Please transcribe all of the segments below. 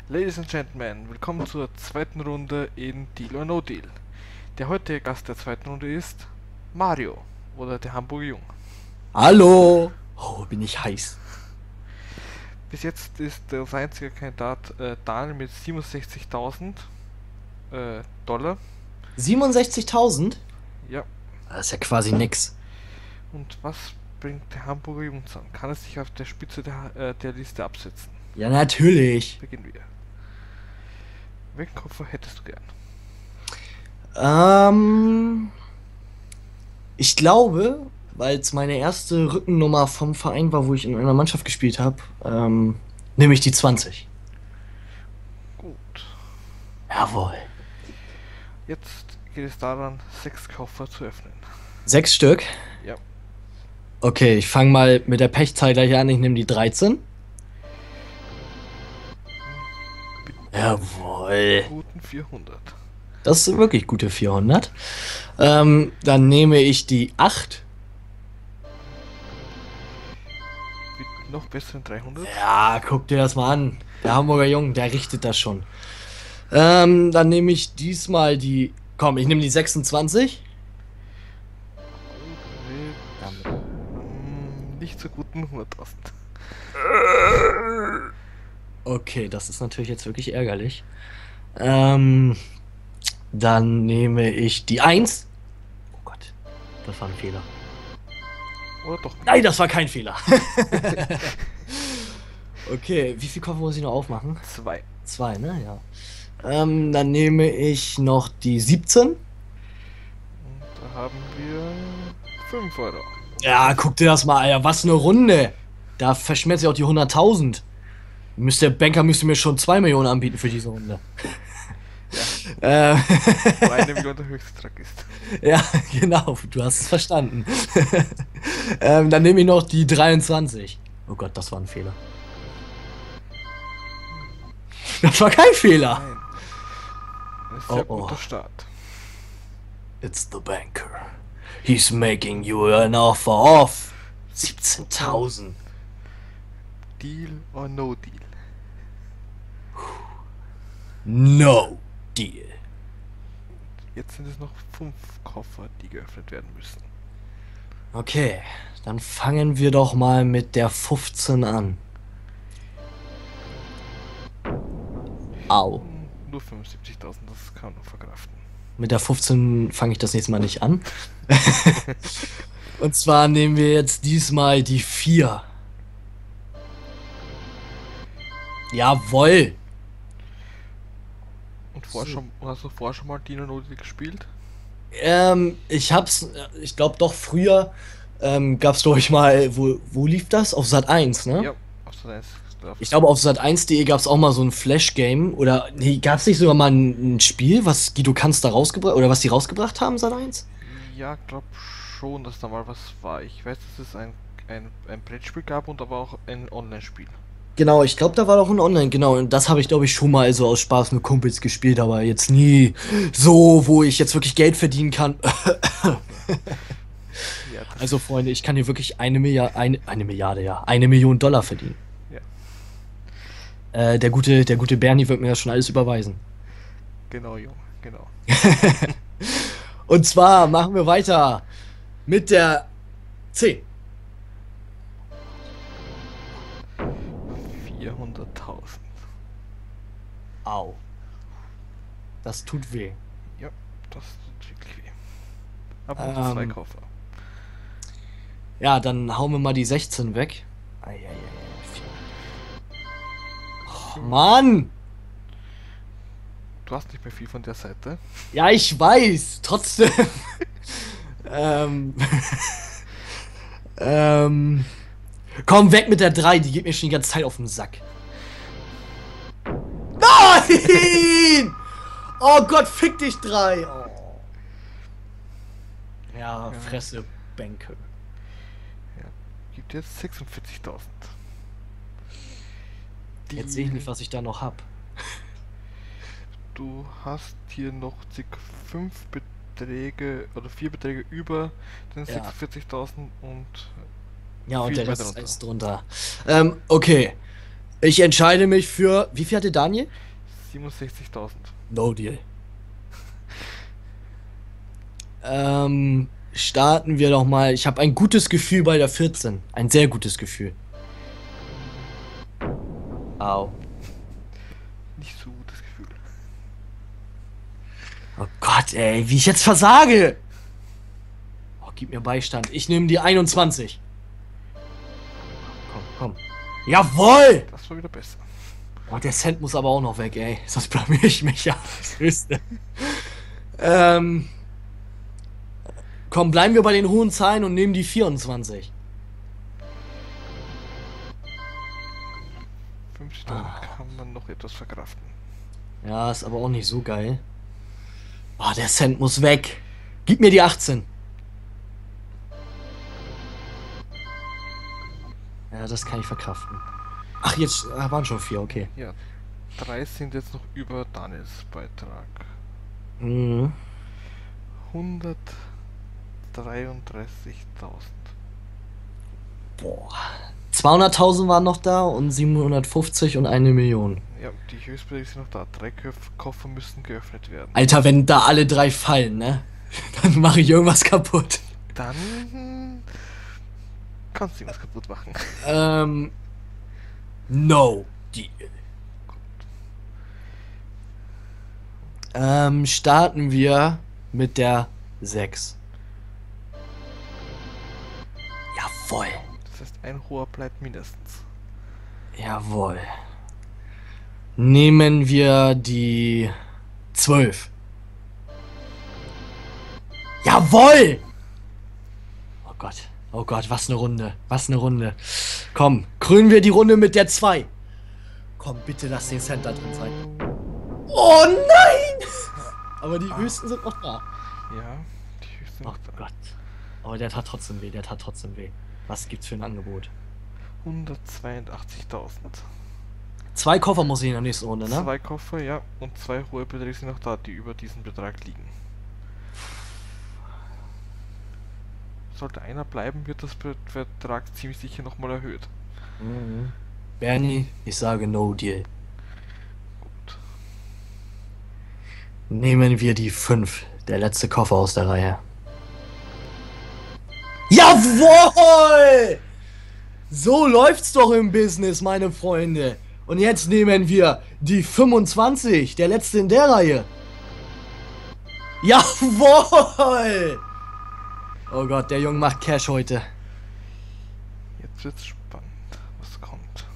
Ladies and Gentlemen, willkommen zur zweiten Runde in Deal or No Deal. Der heutige Gast der zweiten Runde ist Mario oder der Hamburger Jung. Hallo! Oh, bin ich heiß. Bis jetzt ist der einzige Kandidat Daniel mit 67.000 Dollar. 67.000? Ja, Das ist ja quasi nix. und was bringt der Hamburger Jung an? Kann es sich auf der Spitze der Liste absetzen? Ja, natürlich. Beginnen wir. Welchen Koffer hättest du gern? Ähm, Ich glaube, weil es meine erste Rückennummer vom Verein war, wo ich in einer Mannschaft gespielt habe, nehme ich die 20. Gut. Jawohl. Jetzt geht es daran, 6 Koffer zu öffnen. 6 Stück? Ja. Okay, ich fange mal mit der Pechzahl gleich an. Ich nehme die 13. Jawohl. Guten 400. Das sind wirklich gute 400. Dann nehme ich die 8. Mit noch besseren 300. Ja, guck dir das mal an. Der Hamburger Jung, der richtet das schon. Dann nehme ich diesmal die. Komm, ich nehme die 26. Mit nicht so guten 100.000. Okay, das ist natürlich jetzt wirklich ärgerlich. Dann nehme ich die 1. Oh Gott, das war ein Fehler. Oder doch? Nein, das war kein Fehler. Okay, wie viel Koffer muss ich noch aufmachen? 2. 2, ne? Ja. Dann nehme ich noch die 17. Und da haben wir 5 Euro. Ja, guck dir das mal, Alter, was eine Runde. Da verschmerzt sich auch die 100.000. Der Banker müsste mir schon 2 Millionen anbieten für diese Runde. Wo 1 Million der höchste Betrag ist. Ja, genau, du hast es verstanden. Dann nehme ich noch die 23. Oh Gott, das war ein Fehler. Das war kein Fehler. Nein. Das ist ein sehr Oh, oh. guter Start. It's the banker. He's making you an offer of 17.000. Deal or no deal? No deal. Jetzt sind es noch 5 Koffer, die geöffnet werden müssen. Okay, dann fangen wir doch mal mit der 15 an. Au. Nur 75.000, das kann man noch verkraften. Mit der 15 fange ich das nächste Mal nicht an. Und zwar nehmen wir jetzt diesmal die 4. Jawohl. Und hast du vorher schon mal Deal or no deal gespielt? Ich glaube doch früher, gab's glaube ich mal, wo lief das? Auf Sat 1, ne? Ja, auf so eins. Ich glaube, auf Sat1.de gab es auch mal so ein Flash-Game. Oder nee, gab es nicht sogar mal ein Spiel, was Guido Kanz da rausgebracht oder was die rausgebracht haben, Sat1? Ja, glaub schon, dass da mal was war. Ich weiß, dass es ein Brettspiel gab und aber auch ein Online-Spiel. Genau, ich glaube, da war doch ein Online, genau. Und das habe ich, glaube ich, schon mal so aus Spaß mit Kumpels gespielt, aber jetzt nie so, wo ich jetzt wirklich Geld verdienen kann. Ja, Also, Freunde, ich kann hier wirklich eine Milliarde, ja, 1 Million Dollar verdienen. ja, Der gute Bernie wird mir das schon alles überweisen. genau, Jung, genau. Und zwar machen wir weiter mit der 10. 400.000. Au. Das tut weh. Ja, das tut wirklich weh. Aber noch 2 Koffer. Ja, dann hauen wir mal die 16 weg. Eieiei. Oh, Mann! Du hast nicht mehr viel von der Seite. Ja, ich weiß. Trotzdem. ähm, Komm, weg mit der 3. Die geht mir schon die ganze Zeit auf den Sack. Nein! Oh Gott, fick dich 3. Oh. Ja, Fresse, Bänke. Ja, gibt jetzt 46.000. Jetzt sehe ich nicht, was ich da noch hab. Du hast hier noch ca. 5 Beträge oder 4 Beträge über den Ja. 46.000 und Ja, und viel der mehr Rest ist darunter. alles drunter. Okay. Ich entscheide mich für. Wie viel hatte Daniel? 67.000. No deal. Starten wir doch mal. Ich habe ein gutes Gefühl bei der 14. Ein sehr gutes Gefühl. Au. Nicht so gutes Gefühl. Oh Gott, ey, wie ich jetzt versage. Oh, gib mir Beistand. Ich nehme die 21. Komm, komm. Jawohl! Das war wieder besser. Oh, der Cent muss aber auch noch weg, ey. Sonst blamier ich mich ja. Das Höchste. Komm, bleiben wir bei den hohen Zahlen und nehmen die 24. 50.000 kann man noch etwas verkraften. Ja, ist aber auch nicht so geil. Oh, der Cent muss weg. Gib mir die 18. Ja, das kann ich verkraften. Ach, jetzt waren schon 4, okay. Ja, 3 sind jetzt noch über Daniels Beitrag. Mhm. 133.000. Boah. 200.000 waren noch da und 750 und 1 Million. Ja, die Höchstbeträge sind noch da. 3 Koffer müssen geöffnet werden. Alter, wenn da alle 3 fallen, ne? Dann mache ich irgendwas kaputt. Dann kannst du irgendwas kaputt machen. No deal. Starten wir mit der 6. Jawohl. Das heißt, ein hoher bleibt mindestens. Jawohl. Nehmen wir die 12. Jawohl! Oh Gott, was eine Runde. Was eine Runde. Komm, krönen wir die Runde mit der 2. Komm, bitte lass den Cent da drin sein. Oh nein! Aber die höchsten sind noch da. Ja, die höchsten Oh noch da. Gott. Aber der tat trotzdem weh, Was gibt's für ein Angebot? 182.000. 2 Koffer muss ich in der nächsten Runde, ne? 2 Koffer, ja, und 2 hohe Beträge sind noch da, die über diesen Betrag liegen. Sollte einer bleiben, wird das Betrag ziemlich sicher nochmal erhöht. Mhm. Bernie, ich sage no deal. Gut. Nehmen wir die 5. Der letzte Koffer aus der Reihe. Jawohl! So läuft's doch im Business, meine Freunde. Und jetzt nehmen wir die 25. Der letzte in der Reihe. Jawohl! Oh Gott, der Junge macht Cash heute. Jetzt wird's spannend. Was kommt?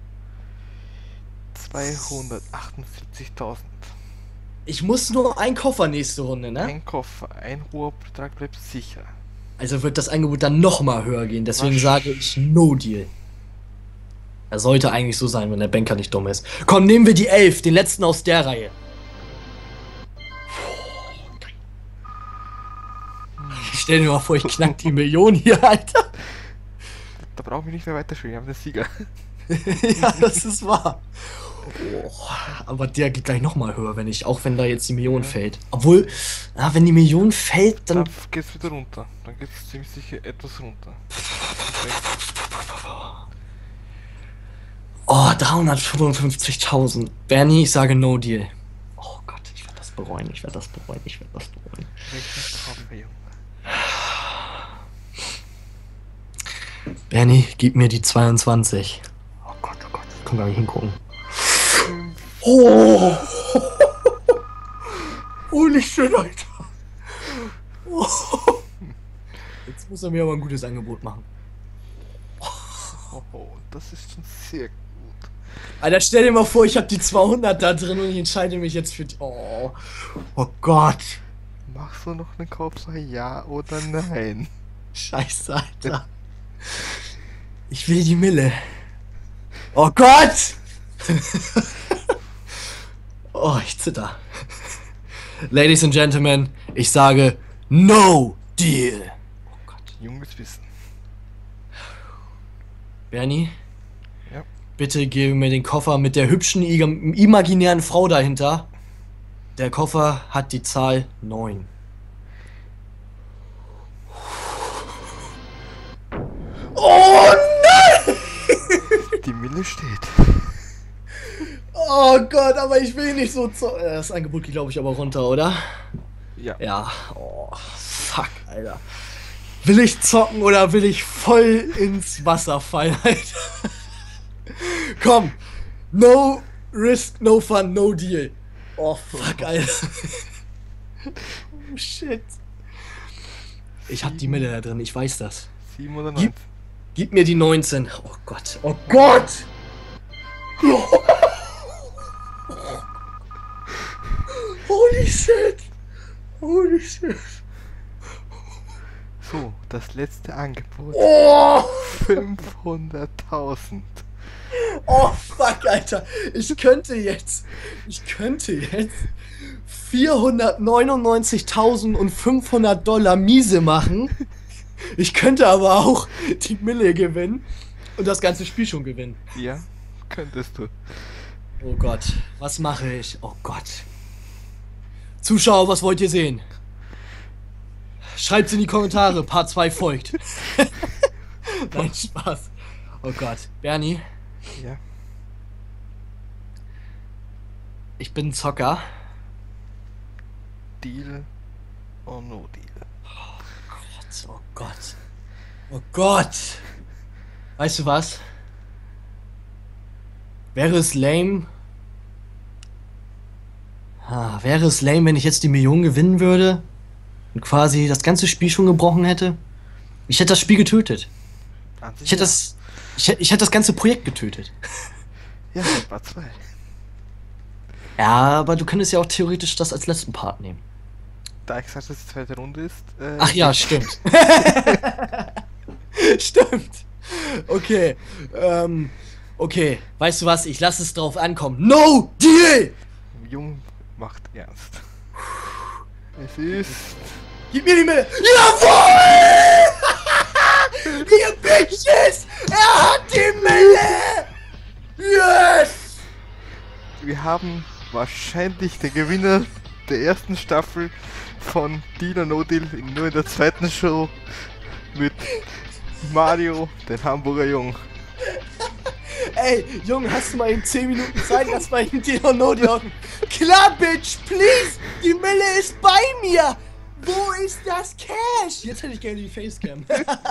248.000. Ich muss nur einen Koffer nächste Runde, ne? Ein Koffer, ein hoher Betrag bleibt sicher. Also wird das Angebot dann nochmal höher gehen. Deswegen sage ich no deal. Er sollte eigentlich so sein, wenn der Banker nicht dumm ist. Komm, nehmen wir die 11, den letzten aus der Reihe. Stell dir mal vor, ich knack die Million hier, Alter. Da brauchen wir nicht mehr weiterspielen, wir haben den Sieger. Ja, das ist wahr. Oh, aber der geht gleich nochmal höher, auch wenn da jetzt die Million fällt. Obwohl, wenn die Million fällt, dann... Dann geht's wieder runter. Dann geht's ziemlich sicher etwas runter. Oh, 355.000. Bernie, ich sage no deal. Oh Gott, ich werde das bereuen. Bernie, gib mir die 22. Oh Gott, ich kann gar nicht hingucken. Oh! Holy shit, Alter. Oh. Jetzt muss er mir aber ein gutes Angebot machen. Oh, das ist schon sehr gut. Alter, stell dir mal vor, ich habe die 200 da drin und ich entscheide mich jetzt für die... Oh Gott. Machst du noch einen Koffer, ja oder nein? Scheiße, Alter. Ich will die Mille. Oh Gott! Oh, ich zitter. Ladies and Gentlemen, ich sage no deal. Oh Gott, junges Wissen. Bernie? Ja. Bitte gebe mir den Koffer mit der hübschen imaginären Frau dahinter. Der Koffer hat die Zahl 9. Oh nein! Die Mille steht. Oh Gott, aber ich will nicht so das Angebot geht, glaube ich, aber runter, oder? Ja. Ja. Oh, fuck, Alter. Will ich zocken oder will ich voll ins Wasser fallen, Alter? Komm. No risk, no fun, no deal. Oh, fuck, Alter. Oh, shit. Ich hab die Mille da drin, ich weiß das. 7 oder 9? Gib mir die 19. Oh Gott. Oh Gott! Holy shit! Holy shit! So, das letzte Angebot. Oh! 500.000. Oh fuck, Alter! Ich könnte jetzt 499.500 Dollar miese machen. Ich könnte aber auch die Mille gewinnen und das ganze Spiel schon gewinnen. Ja, könntest du. Oh Gott, was mache ich? Oh Gott. Zuschauer, was wollt ihr sehen? Schreibt's in die Kommentare, Part 2 folgt. Nein, Spaß. Oh Gott. Bernie, Ja. ich bin ein Zocker. Deal or no deal? Oh Gott. Oh Gott. Weißt du was? Wäre es lame, wenn ich jetzt die Million gewinnen würde und quasi das ganze Spiel schon gebrochen hätte? Ich hätte das Spiel getötet. An sich Ich hätte das ganze Projekt getötet. Ja, Part 2. Ja, aber du könntest ja auch theoretisch das als letzten Part nehmen. Da ich gesagt, dass die zweite Runde ist. Ach ja, stimmt. Stimmt. Okay. Okay. Weißt du was? Ich lasse es drauf ankommen. No deal! Jung macht ernst. Es ist. Gib mir die Mille. Jawohl! Ihr Bitches! Er hat die Mille! Yes! Wir haben wahrscheinlich den Gewinner der ersten Staffel von Deal or No Deal nur in der zweiten Show mit Mario, den Hamburger Jung. Ey, Junge, hast du mal in 10 Minuten Zeit, dass wir in Deal or No Deal hocken? Klar, Bitch, please! Die Mille ist bei mir! Wo ist das Cash? Jetzt hätte ich gerne die Facecam.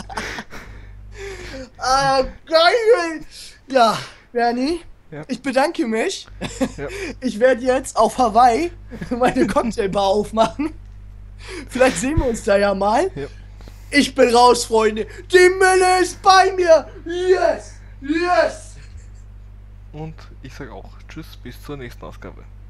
Geil! Ja, Bernie, Ja. ich bedanke mich. Ja. Ich werde jetzt auf Hawaii meine Cocktailbar aufmachen. Vielleicht sehen wir uns da ja mal. Ja. Ich bin raus, Freunde. Die Mille ist bei mir. Yes! Yes! Und ich sage auch Tschüss, bis zur nächsten Ausgabe.